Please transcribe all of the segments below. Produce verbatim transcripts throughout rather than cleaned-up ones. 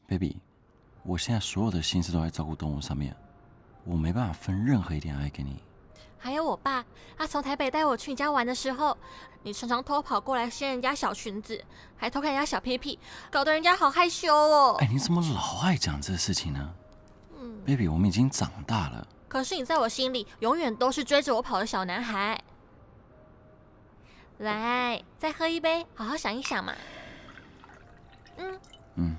，baby，我现在所有的心思都在照顾动物上面，我没办法分任何一点爱给你。 还有我爸，他从台北带我去你家玩的时候，你常常偷跑过来掀人家小裙子，还偷看人家小屁屁，搞得人家好害羞哦。 哎，你怎么老爱讲这事情呢？ 嗯 ，baby，我们已经长大了。 可是你在我心里永远都是追着我跑的小男孩。来，再喝一杯，好好想一想嘛。嗯嗯。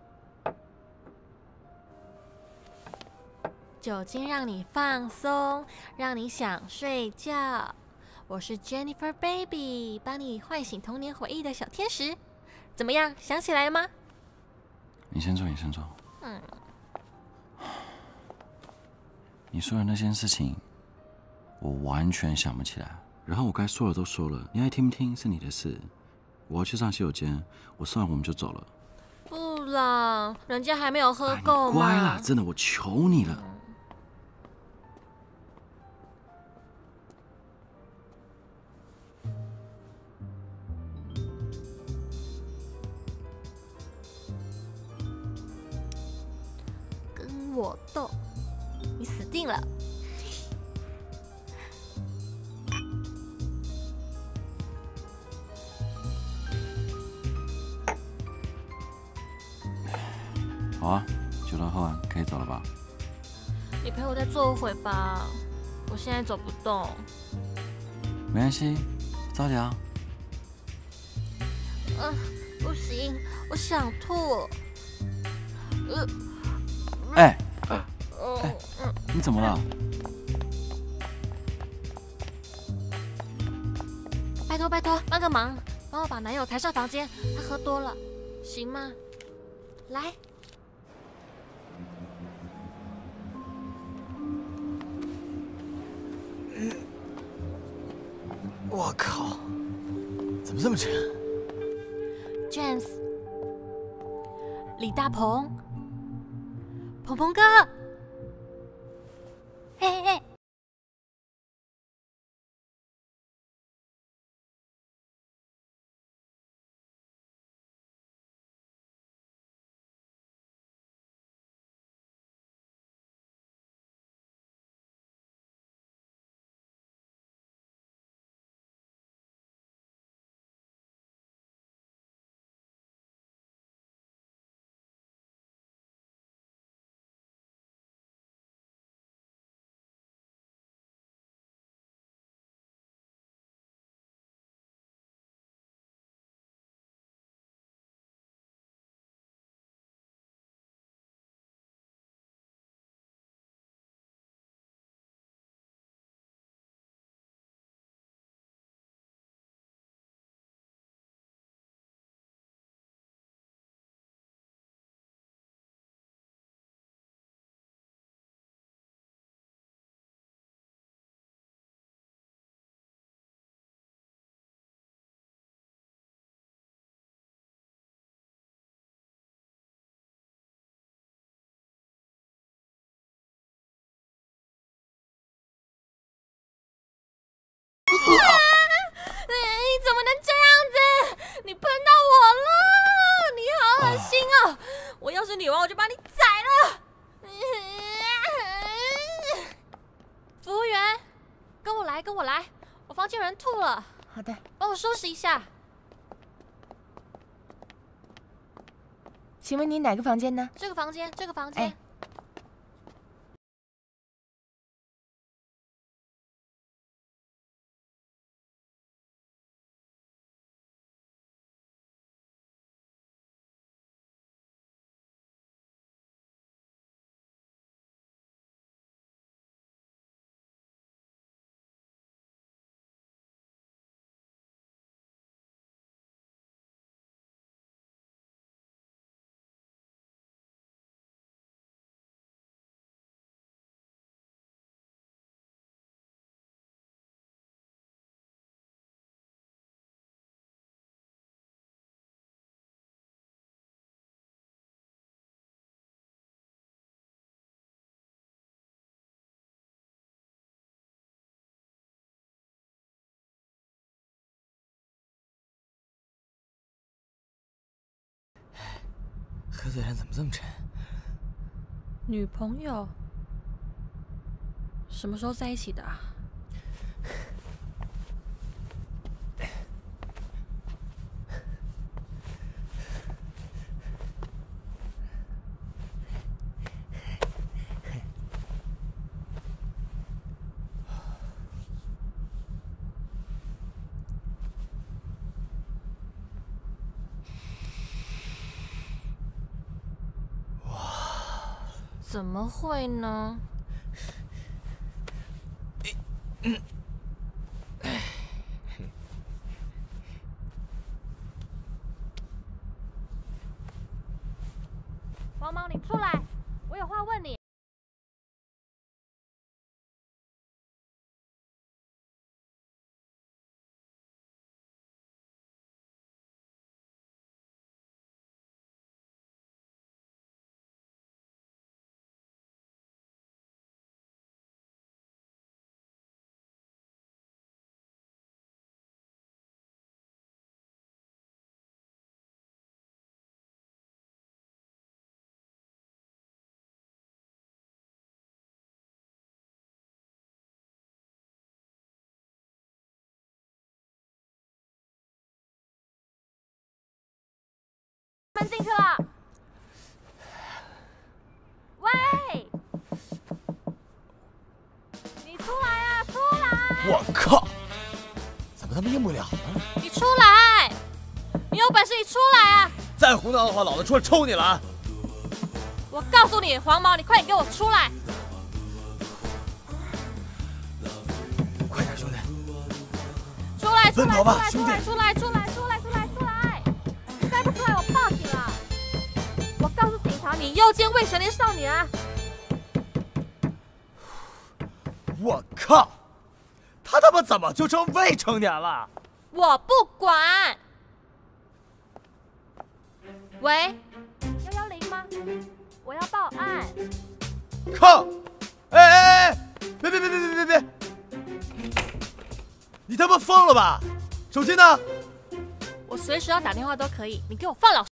酒精让你放松，让你想睡觉。我是 Jennifer Baby， 帮你唤醒童年回忆的小天使。怎么样，想起来了吗？ 你先坐，你先坐。 嗯。 你说的那件事情，我完全想不起来。然后我该说的都说了，你爱听不听是你的事。我要去上洗手间，我送完我们就走了。 不啦，人家还没有喝够嘛。 乖啦，真的，我求你了。 跟我斗，你死定了！ 好啊，酒都喝完，可以走了吧？ 你陪我再坐会吧，我现在走不动。 没关系，早点啊。 嗯、呃，不行，我想吐。呃， 哎、 呃， 哎、你怎么了？ 拜托拜托，帮个忙，帮我把男友抬上房间，他喝多了，行吗？来。 我靠，怎么这么沉 James， 李大鹏，鹏鹏哥，嘿嘿。你怎么能这样子？你喷到我了！你好恶心哦！我要是女王，我就把你宰了！服务员，跟我来，跟我来，我房间有人吐了。 好的， 帮我收拾一下。 请问你哪个房间呢？ 这个房间，这个房间。 哎车子上怎么这么沉？ 女朋友？什么时候在一起的啊？怎么会呢？黄毛，你出来，我有话问你。门进去了。喂，你出来啊，出来！ 我靠！怎么他妈硬不了呢？ 你出来！你有本事你出来啊！ 再胡闹的话，老子出来抽你了啊！ 我告诉你，黄毛，你快点给我出来！ 快点，兄弟！ 出来，出来， 奔跑吧， 出来， 兄弟！ 出来，出来，出来，出来，出来！再不出来，我报警了！我告诉警察，你诱奸未成年少女啊！ 我靠！他他妈怎么就成未成年了？ 我不管。喂，幺幺零吗？我要报案。 靠！哎哎哎！别别别别别别别！你他妈疯了吧？手机呢？ 我随时要打电话都可以，你给我放老实。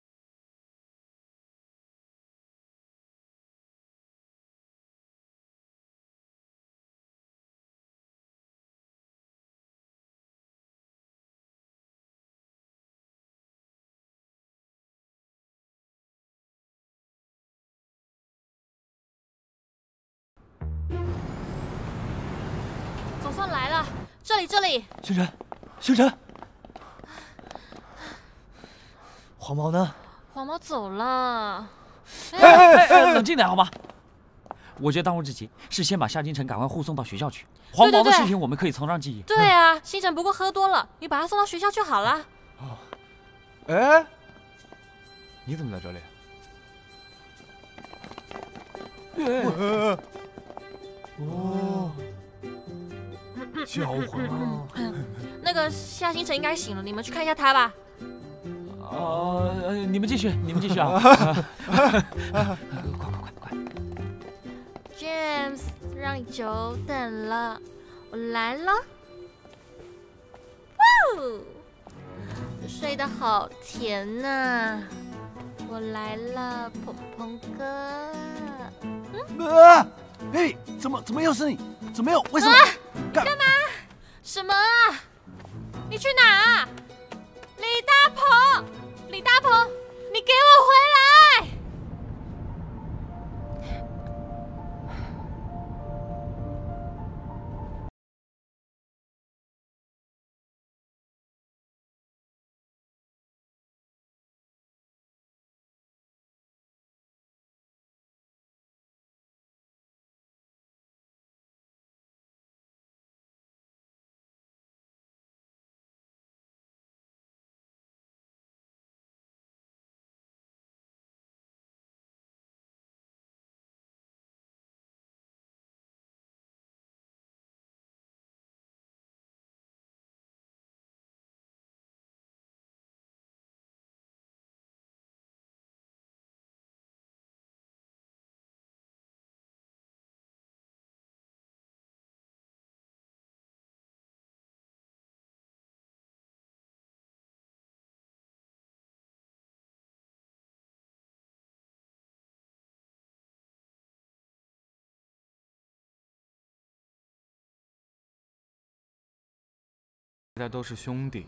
总算来了，这里这里。 星辰，星辰，黄毛呢？ 黄毛走了。 哎哎哎，冷静点好吗？我觉得当务之急是先把夏金城赶快护送到学校去。黄毛的事情我们可以从长计议。 对啊，星辰不过喝多了，你把他送到学校就好了。 哦，哎，你怎么在这里？哦，教皇。 那个夏星辰应该醒了，你们去看一下他吧。 呃，你们继续，你们继续啊！快快快快！ James， 让你久等了，我来了。哇哦，睡得好甜呐、我来了，鹏鹏哥。 啊！嘿，怎么怎么又是你？怎么又？为什么？ 啊、 干干嘛？什么啊？你去哪啊？李大鹏，李大鹏，你给我回来！ 家都是兄弟。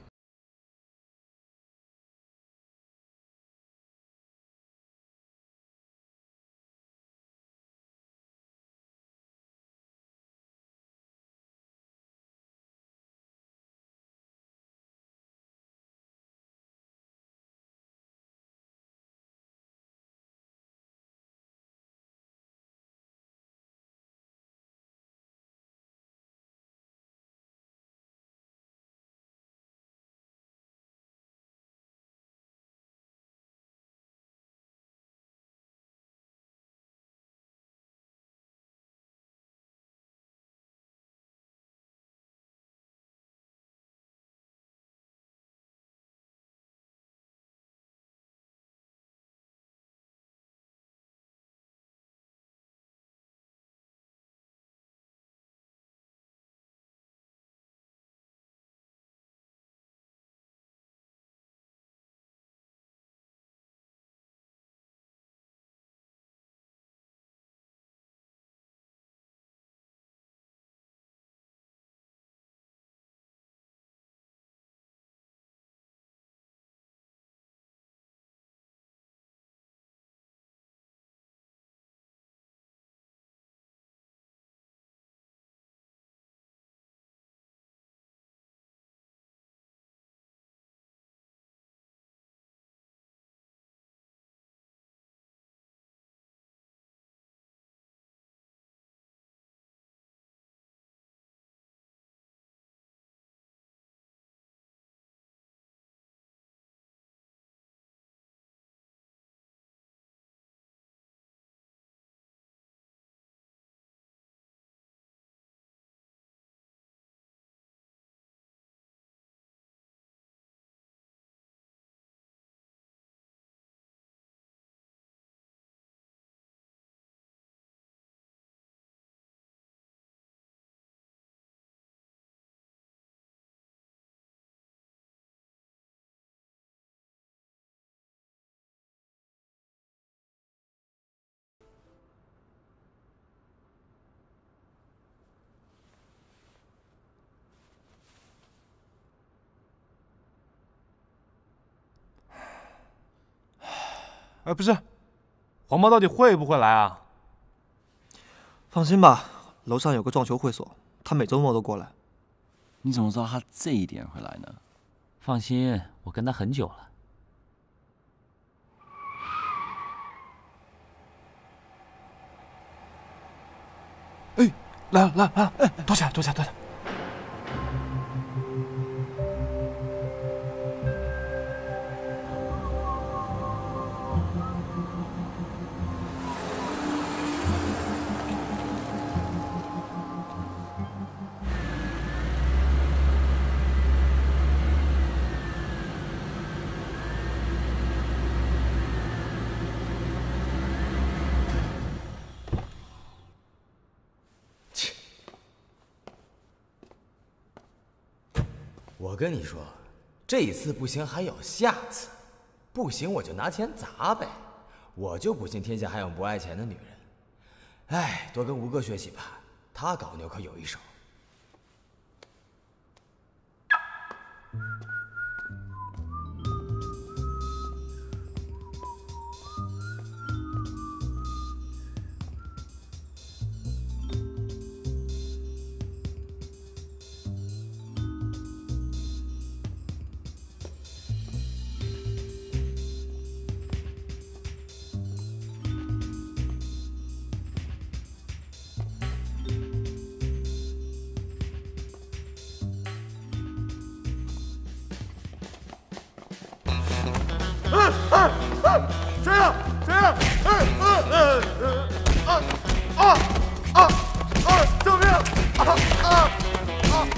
哎，不是，黄毛到底会不会来啊？ 放心吧，楼上有个撞球会所，他每周末都过来。 你怎么知道他这一点会来呢？ 放心，我跟他很久了。 哎，来了来了来了！哎，躲起来躲起来躲起来！ 我跟你说，这一次不行还有下次，不行我就拿钱砸呗。我就不信天下还有不爱钱的女人。哎，多跟吴哥学习吧，他搞妞可有一手。谁呀？谁呀？哎哎哎啊啊啊啊！救命！啊啊啊！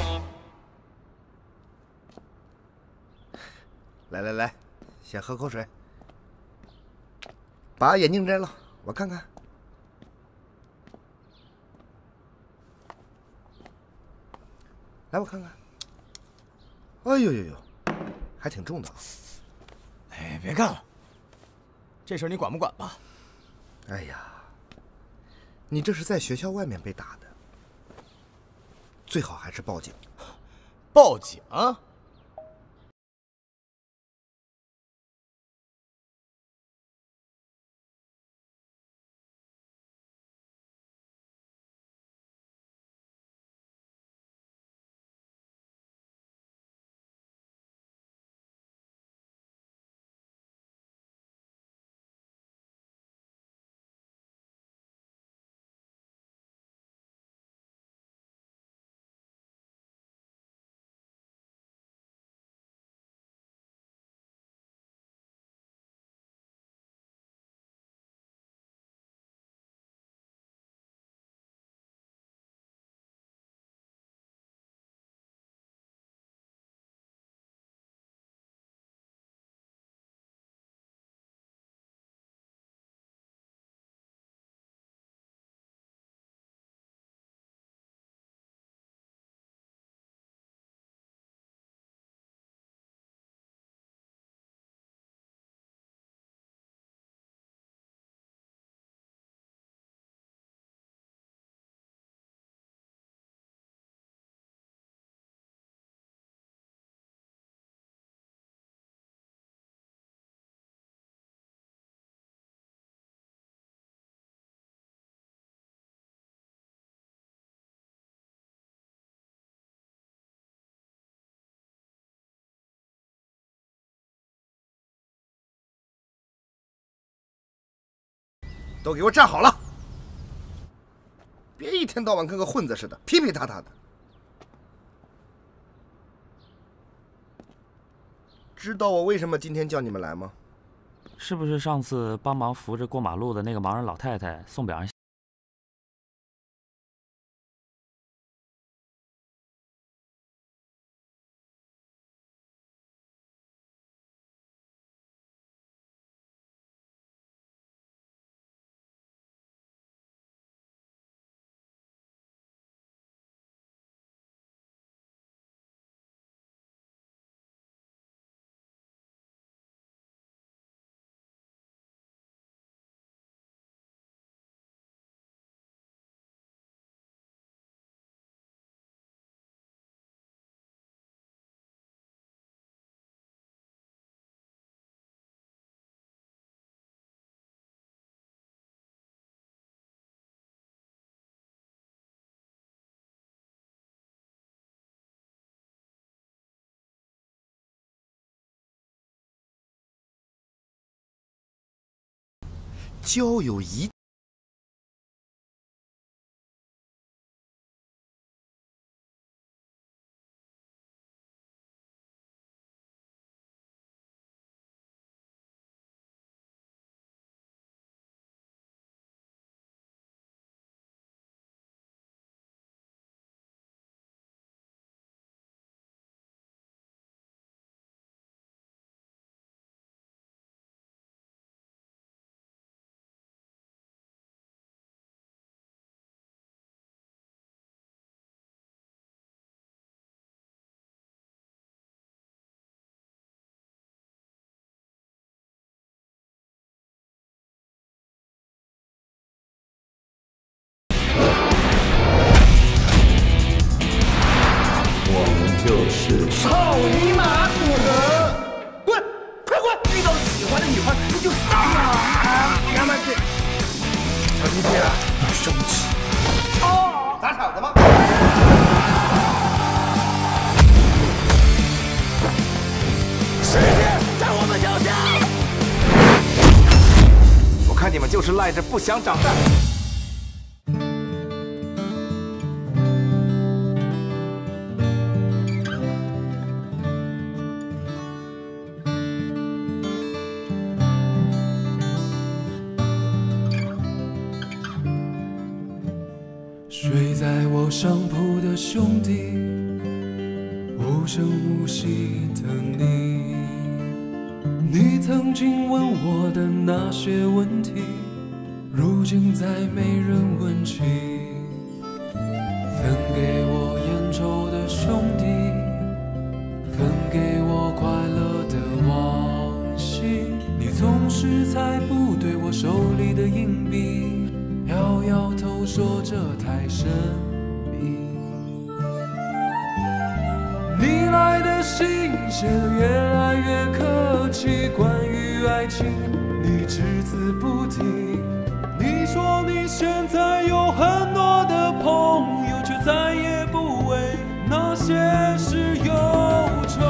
来来来，先喝口水。把眼镜摘了，我看看。来，我看看。哎呦呦呦，还挺重的。 哎，别干了，这事儿你管不管吧？ 哎呀，你这是在学校外面被打的，最好还是报警。 报警。 都给我站好了！别一天到晚跟个混子似的，噼噼嗒嗒的。知道我为什么今天叫你们来吗？ 是不是上次帮忙扶着过马路的那个盲人老太太送表扬？ 交友一。 就是操你妈！不可！滚！快滚！遇到喜欢的女孩你就上啊！娘们这，小弟弟啊，生气。哦，砸场子吗？世界在我们脚下。我看你们就是赖着不想长大。 睡在我上铺的兄弟，无声无息的你，你曾经问我的那些问题，如今再没人问起。分给我烟抽的兄弟，分给我快乐的往昔，你总是猜不对我手里的硬币，摇摇头说这太神秘。你写得越来越客气，关于爱情你只字不提。你说你现在有很多的朋友，却再也不为那些事忧愁。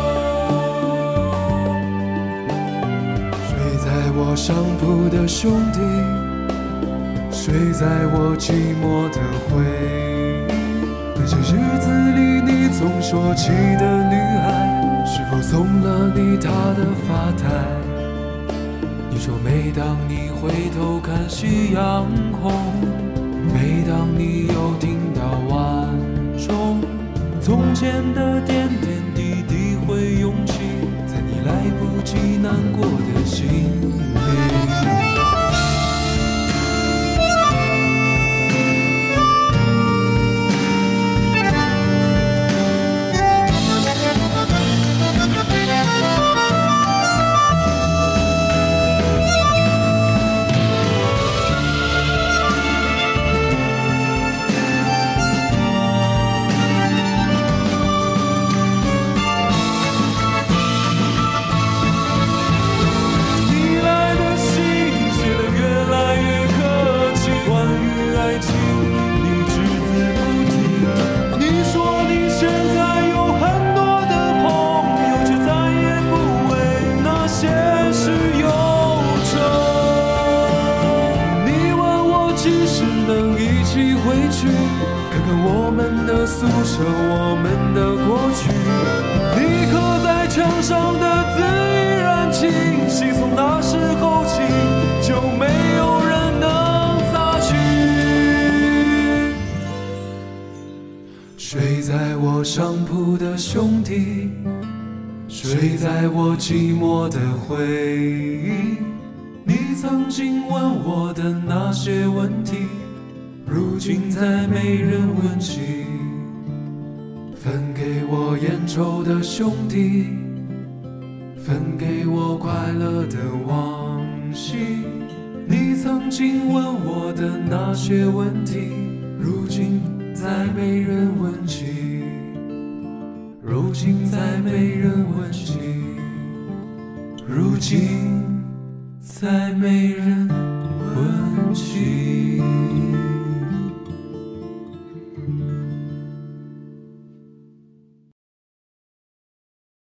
睡在我上铺的兄弟，睡在我寂寞的回忆。那些日子里你总说起的女孩，是否送了你她的发带？你说每当你回头看夕阳红，每当你又听到晚钟，从前的点点滴滴会涌起，在你来不及难过的心里。诉说我们的过去，你刻在墙上的字依然清晰，从那时候起就没有人能擦去。睡在我上铺的兄弟，睡在我寂寞的回忆，你曾经问我的那些问题，如今再没人问起。分给我烟抽的兄弟，分给我快乐的往昔。你曾经问我的那些问题，如今再没人问起，如今再没人问起，如今再没人问起。